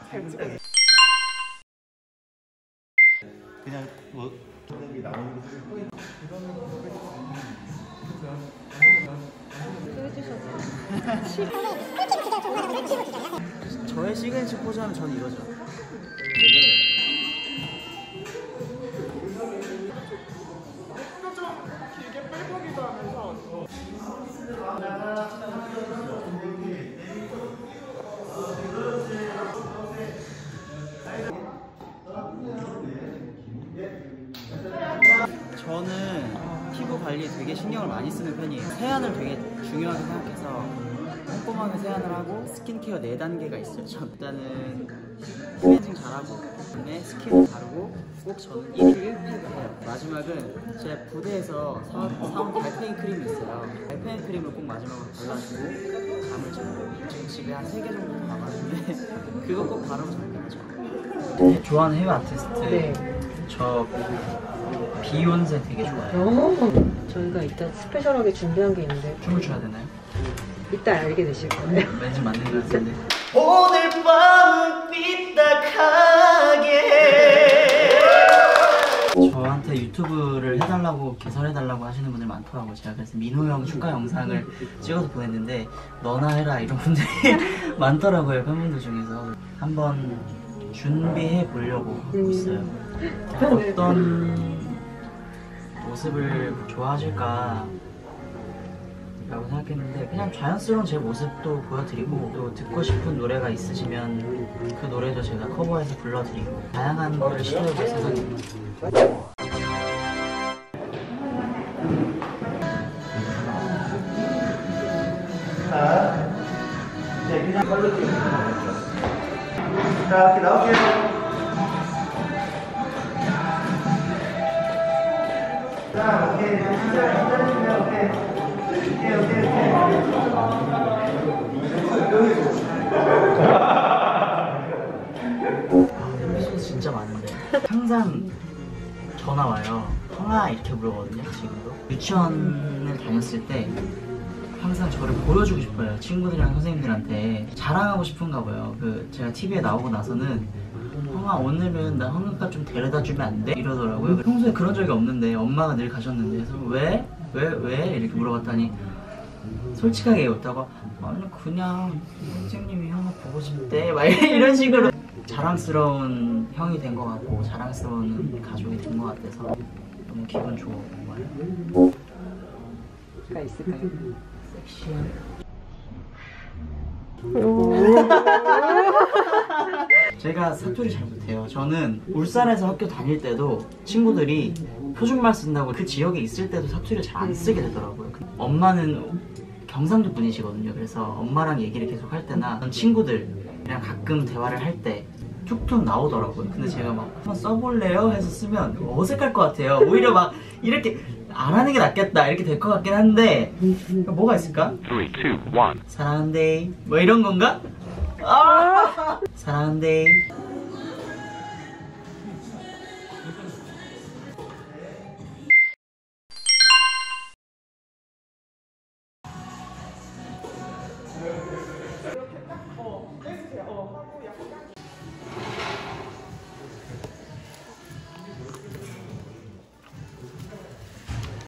그냥 뭐 저의 시그니처 포즈 하면 저는 이거죠. 길게 빼보기도 하면서 저는 피부 관리에 되게 신경을 많이 쓰는 편이에요. 세안을 되게 중요하게 생각해서 꼼꼼하게 세안을 하고 스킨케어 4단계가 있어요. 전 일단은 클렌징 잘하고 그다음에 스킨 바르고 꼭 저는 1일 1팩을 해요. 마지막은 제 부대에서 사온 달팽이 크림이 있어요. 달팽이 크림을 꼭 마지막으로 발라주고 잠을 자고 지금 집에 한 3개 정도 남았는데 그거 꼭 바르고 잠을 자죠. 좋아하는 해외 아티스트 네. 저 비욘세 되게 좋아해요. 저희가 이따 스페셜하게 준비한 게 있는데 춤을 춰야 되나요? 이따 알게 되실 거예요. 왠지 맞는 것 같은데. 오늘 밤은 삐딱하게. 저한테 유튜브를 해달라고 개설해달라고 하시는 분들 많더라고요. 제가 그래서 민호 형 축하 영상을 찍어서 보냈는데 너나 해라 이런 분들이 많더라고요. 팬분들 중에서 한번 준비해 보려고 하고 있어요. 어떤 모습을 좋아하실까 라고 생각했는데 그냥 자연스러운 제 모습도 보여드리고 또 듣고 싶은 노래가 있으시면 그 노래도 제가 커버해서 불러드리고 다양한 거를 시도해볼 생각입니다. 네, 그냥 걸로 자, 이렇게 나올게요. 자, 오케이. 기다리시면 오케이. 에피소드 진짜 많은데 항상 전화 와요. 형아 이렇게 부르거든요. 지금도 유치원을 다녔을 때 항상 저를 보여주고 싶어요. 친구들이랑 선생님들한테 자랑하고 싶은가 봐요. 제가 TV에 나오고 나서는 형아 오늘은 나 형아가 좀 데려다 주면 안 돼? 이러더라고요. 평소에 그런 적이 없는데 엄마가 늘 가셨는데 그래서 왜? 이렇게 물어봤더니 솔직하게 웃다가 아니 그냥 선생님이 형아 보고 싶대 막 이런 식으로 자랑스러운 형이 된 것 같고 자랑스러운 가족이 된 것 같아서 너무 기분 좋아요. 가 있을까요? 섹시한 제가 사투리 잘 못해요. 저는 울산에서 학교 다닐 때도 친구들이 표준말 쓴다고 그 지역에 있을 때도 사투리를 잘 안 쓰게 되더라고요. 엄마는 경상도 분이시거든요. 그래서 엄마랑 얘기를 계속 할 때나 친구들이랑 가끔 대화를 할 때 툭툭 나오더라고요. 근데 제가 막 한번 써볼래요? 해서 쓰면 어색할 것 같아요. 오히려 막 이렇게 안 하는 게 낫겠다 이렇게 될 것 같긴 한데 뭐가 있을까? 3, 2, 1 사랑한대 뭐 이런 건가? 아! 사랑한대